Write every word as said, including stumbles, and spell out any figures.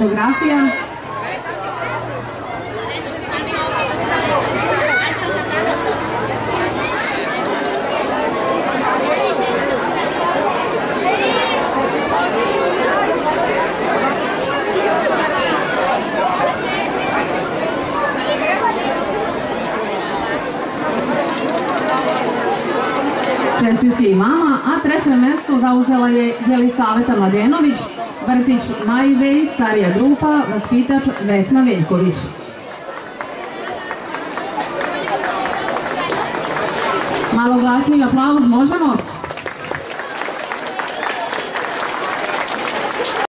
fotografija. Čestitke i vama, a treće mesto zauzela je Jelisaveta Mladenović, vrtić Maji Vej, starija grupa, vaspitač Vesna Veljković. Malo glasniji aplauz, možemo?